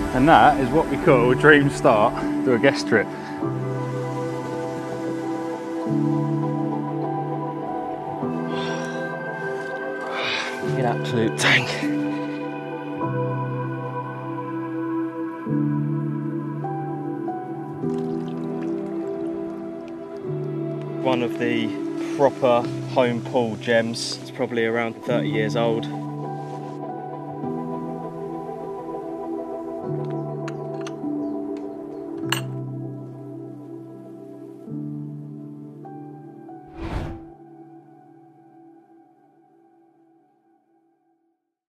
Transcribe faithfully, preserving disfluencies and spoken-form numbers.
And that is what we call a dream start to a guest trip. An absolute tank. One of the proper home pool gems. It's probably around thirty years old.